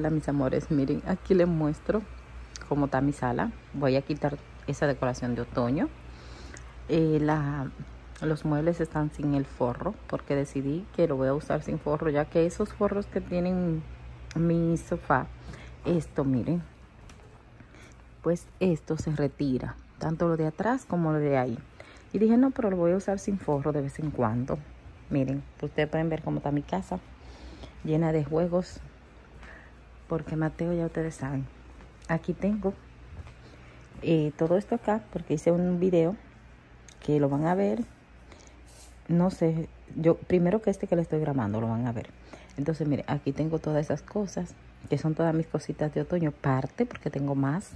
Hola mis amores, miren, aquí les muestro cómo está mi sala. Voy a quitar esa decoración de otoño. Los muebles están sin el forro porque decidí que lo voy a usar sin forro, ya que esos forros que tienen mi sofá, esto miren, pues esto se retira, tanto lo de atrás como lo de ahí. Y dije no, pero lo voy a usar sin forro de vez en cuando. Miren, ustedes pueden ver cómo está mi casa, llena de juegos, porque Mateo ya ustedes saben. Aquí tengo todo esto acá porque hice un video que lo van a ver. No sé, yo primero que que le estoy grabando lo van a ver. Entonces miren, aquí tengo todas esas cosas que son todas mis cositas de otoño, parte porque tengo más.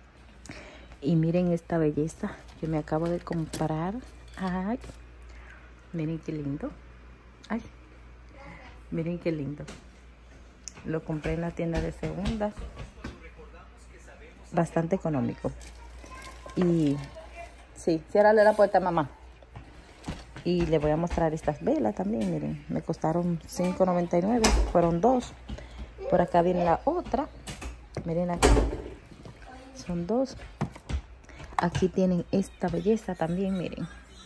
Y miren esta belleza que me acabo de comprar. Ay, miren qué lindo. Ay, miren qué lindo. Lo compré en la tienda de segundas, bastante económico. Y sí, ciérrale la puerta, mamá. Y le voy a mostrar estas velas también, miren, me costaron $5.99, fueron 2. Por acá viene la otra, miren aquí, son 2. Aquí tienen esta belleza también, miren.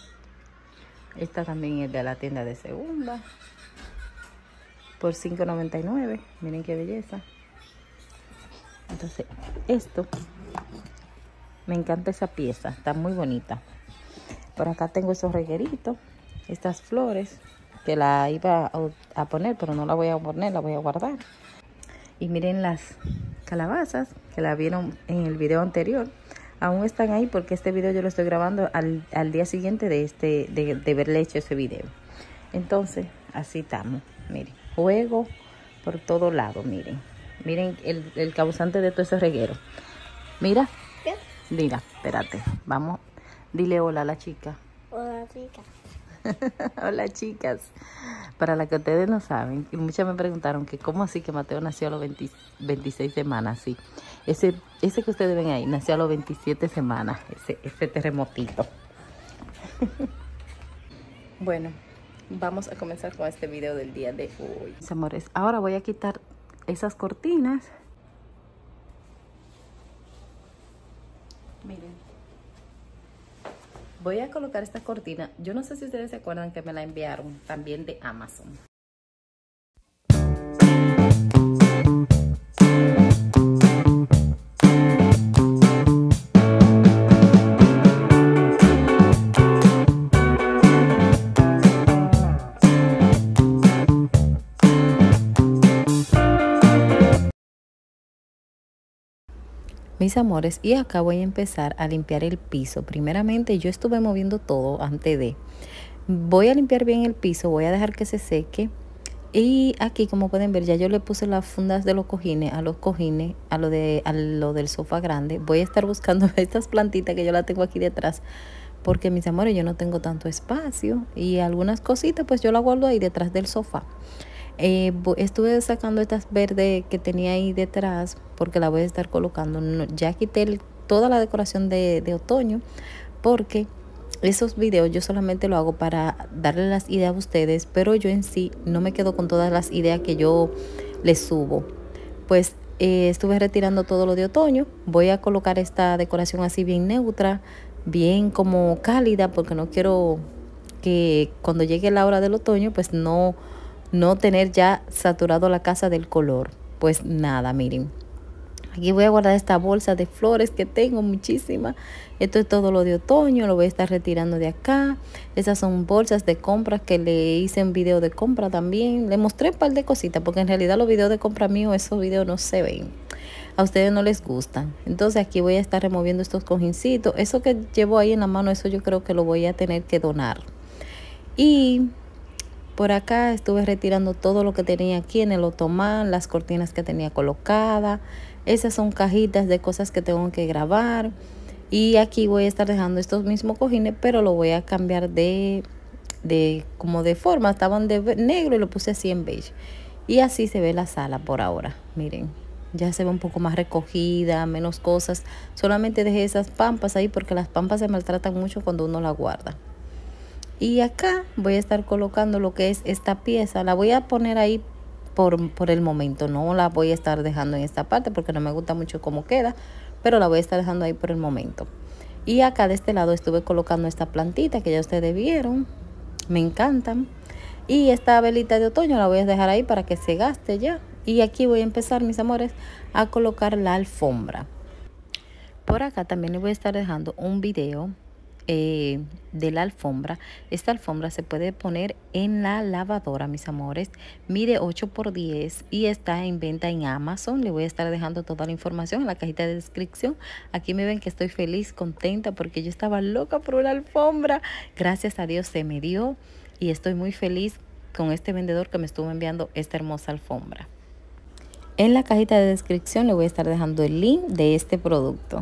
Esta también es de la tienda de segunda, por $5.99, miren qué belleza. Entonces, esto, me encanta esa pieza, está muy bonita. Por acá tengo esos regueritos, estas flores, que la iba a poner, pero no la voy a poner, la voy a guardar. Y miren las calabazas, que la vieron en el video anterior. Aún están ahí porque este video yo lo estoy grabando al día siguiente de haberle hecho ese video. Entonces, así estamos, miren. Juego por todo lado, miren. Miren el causante de todo ese reguero. Mira, ¿qué? Mira, espérate, vamos. Dile hola a la chica. Hola, chica. Hola, chicas. Para las que ustedes no saben, y muchas me preguntaron que cómo así que Mateo nació a los 26 semanas. Sí, ese que ustedes ven ahí nació a los 27 semanas, ese terremotito. Bueno, vamos a comenzar con este video del día de hoy. Mis amores, ahora voy a quitar esas cortinas. Miren. Voy a colocar esta cortina. Yo no sé si ustedes se acuerdan que me la enviaron también de Amazon. Mis amores, y acá voy a empezar a limpiar el piso. Primeramente yo estuve moviendo todo antes de. Voy a limpiar bien el piso, voy a dejar que se seque. Y aquí como pueden ver ya yo le puse las fundas de los cojines, a los cojines, a lo del sofá grande. Voy a estar buscando estas plantitas que yo la tengo aquí detrás. Porque mis amores, yo no tengo tanto espacio. Y algunas cositas pues yo las guardo ahí detrás del sofá. Estuve sacando estas verdes que tenía ahí detrás porque la voy a estar colocando. Ya quité toda la decoración de otoño porque esos videos yo solamente lo hago para darle las ideas a ustedes, pero yo en sí no me quedo con todas las ideas que yo les subo. Pues estuve retirando todo lo de otoño. Voy a colocar esta decoración así bien neutra, bien como cálida, porque no quiero que cuando llegue la hora del otoño pues no tener ya saturado la casa del color. Pues nada, miren. Aquí voy a guardar esta bolsa de flores que tengo muchísimas. Esto es todo lo de otoño, lo voy a estar retirando de acá. Esas son bolsas de compras que le hice un video de compra también. Le mostré un par de cositas porque en realidad los videos de compra míos, esos videos no se ven. A ustedes no les gustan. Entonces aquí voy a estar removiendo estos cojincitos. Eso que llevo ahí en la mano, eso yo creo que lo voy a tener que donar. Y por acá estuve retirando todo lo que tenía aquí en el otomán, las cortinas que tenía colocadas. Esas son cajitas de cosas que tengo que grabar. Y aquí voy a estar dejando estos mismos cojines, pero lo voy a cambiar como de forma. Estaban de negro y lo puse así en beige. Y así se ve la sala por ahora. Miren, ya se ve un poco más recogida, menos cosas. Solamente dejé esas pampas ahí porque las pampas se maltratan mucho cuando uno las guarda. Y acá voy a estar colocando lo que es esta pieza. La voy a poner ahí por el momento. No la voy a estar dejando en esta parte porque no me gusta mucho cómo queda, pero la voy a estar dejando ahí por el momento. Y acá de este lado estuve colocando esta plantita que ya ustedes vieron, me encantan. Y esta velita de otoño la voy a dejar ahí para que se gaste ya. Y aquí voy a empezar, mis amores, a colocar la alfombra. Por acá también les voy a estar dejando un video de la alfombra. Esta alfombra se puede poner en la lavadora, mis amores. Mide 8x10 y está en venta en Amazon. Le voy a estar dejando toda la información en la cajita de descripción. Aquí me ven que estoy feliz, contenta, porque yo estaba loca por una alfombra. Gracias a Dios se me dio y estoy muy feliz con este vendedor que me estuvo enviando esta hermosa alfombra. En la cajita de descripción le voy a estar dejando el link de este producto.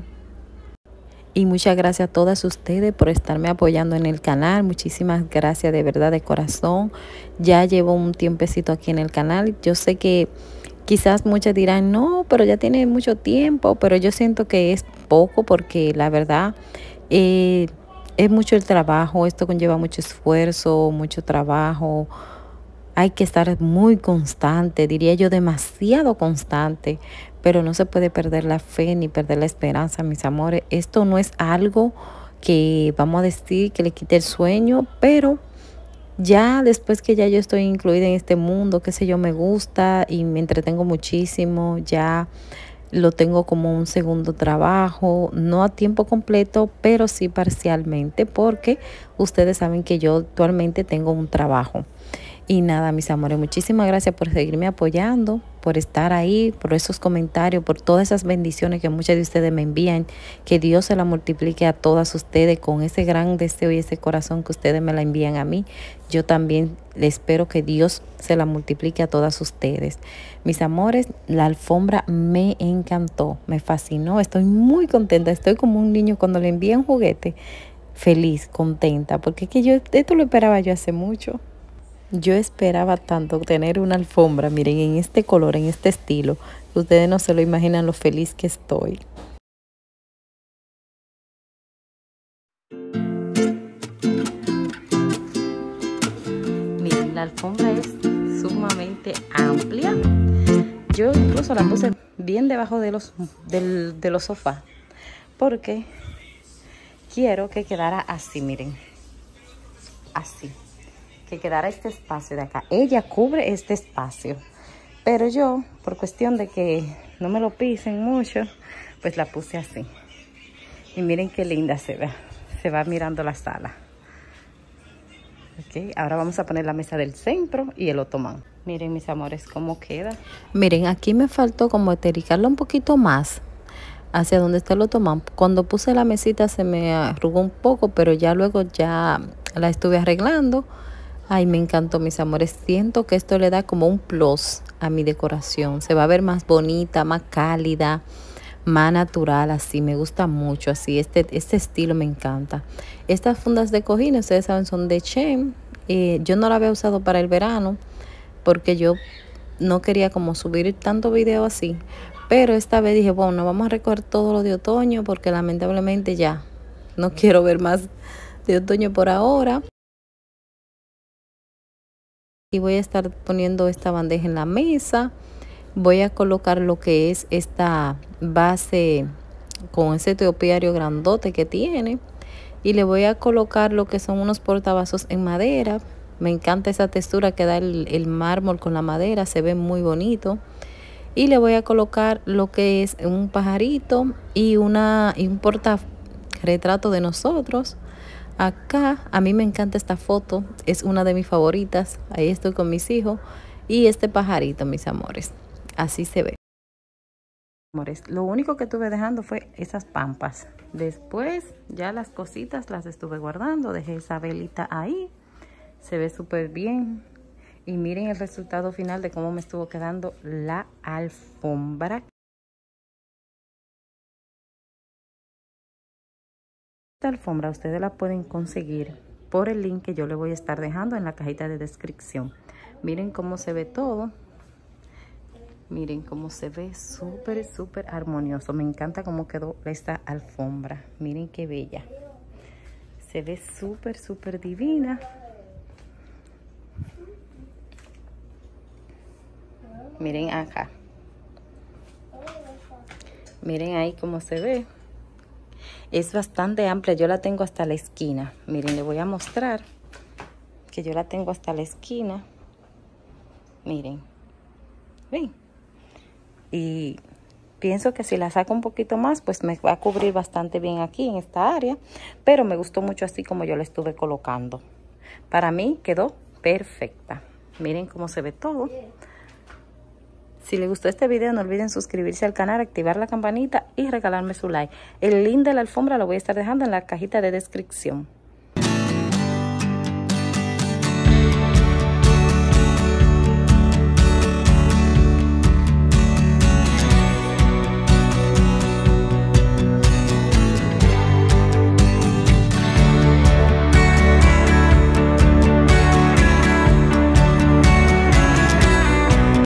Y muchas gracias a todas ustedes por estarme apoyando en el canal. Muchísimas gracias de verdad, de corazón. Ya llevo un tiempecito aquí en el canal. Yo sé que quizás muchas dirán, no, pero ya tiene mucho tiempo. Pero yo siento que es poco porque la verdad es mucho el trabajo. Esto conlleva mucho esfuerzo, mucho trabajo. Hay que estar muy constante, diría yo demasiado constante, pero no se puede perder la fe ni perder la esperanza, mis amores. Esto no es algo que vamos a decir que le quite el sueño, pero ya después que ya yo estoy incluida en este mundo, qué sé yo, me gusta y me entretengo muchísimo, ya lo tengo como un segundo trabajo, no a tiempo completo, pero sí parcialmente, porque ustedes saben que yo actualmente tengo un trabajo. Y nada, mis amores, muchísimas gracias por seguirme apoyando, por estar ahí, por esos comentarios, por todas esas bendiciones que muchas de ustedes me envían. Que Dios se la multiplique a todas ustedes con ese gran deseo y ese corazón que ustedes me la envían a mí. Yo también les espero que Dios se la multiplique a todas ustedes. Mis amores, la alfombra me encantó, me fascinó. Estoy muy contenta, estoy como un niño cuando le envían juguete. Feliz, contenta, porque es que esto lo esperaba yo hace mucho. Yo esperaba tanto tener una alfombra, miren, en este color, en este estilo. Ustedes no se lo imaginan lo feliz que estoy. Miren, la alfombra es sumamente amplia. Yo incluso la puse bien debajo de los sofás, porque quiero que quedara así, miren, así. Que quedara este espacio de acá. Ella cubre este espacio, pero yo, por cuestión de que no me lo pisen mucho, pues la puse así. Y miren qué linda se ve. Se va mirando la sala. Ok, ahora vamos a poner la mesa del centro y el otomán. Miren, mis amores, cómo queda. Miren, aquí me faltó como estericarla un poquito más hacia donde está el otomán. Cuando puse la mesita se me arrugó un poco, pero ya luego ya la estuve arreglando. Ay, me encantó, mis amores. Siento que esto le da como un plus a mi decoración. Se va a ver más bonita, más cálida, más natural, así. Me gusta mucho, así. Este estilo me encanta. Estas fundas de cojines, ustedes saben, son de Shein. Yo no la había usado para el verano porque yo no quería como subir tanto video así. Pero esta vez dije, bueno, vamos a recoger todo lo de otoño porque lamentablemente ya no quiero ver más de otoño por ahora. Y voy a estar poniendo esta bandeja en la mesa. Voy a colocar lo que es esta base con ese topiario grandote que tiene. Y le voy a colocar lo que son unos portavasos en madera. Me encanta esa textura que da el mármol con la madera. Se ve muy bonito. Y le voy a colocar lo que es un pajarito y un portarretrato de nosotros. Acá, a mí me encanta esta foto, es una de mis favoritas. Ahí estoy con mis hijos y este pajarito, mis amores. Así se ve. Amores, lo único que estuve dejando fue esas pampas. Después ya las cositas las estuve guardando. Dejé esa velita ahí. Se ve súper bien. Y miren el resultado final de cómo me estuvo quedando la alfombra. Esta alfombra ustedes la pueden conseguir por el link que yo le voy a estar dejando en la cajita de descripción. Miren cómo se ve todo. Miren cómo se ve súper, súper armonioso. Me encanta cómo quedó esta alfombra. Miren qué bella. Se ve súper, súper divina. Miren acá. Miren ahí cómo se ve. Es bastante amplia. Yo la tengo hasta la esquina. Miren, le voy a mostrar que yo la tengo hasta la esquina. Miren. ¿Ven? Y pienso que si la saco un poquito más, pues me va a cubrir bastante bien aquí en esta área. Pero me gustó mucho así como yo la estuve colocando. Para mí quedó perfecta. Miren cómo se ve todo. Si les gustó este video, no olviden suscribirse al canal, activar la campanita y regalarme su like. El link de la alfombra lo voy a estar dejando en la cajita de descripción.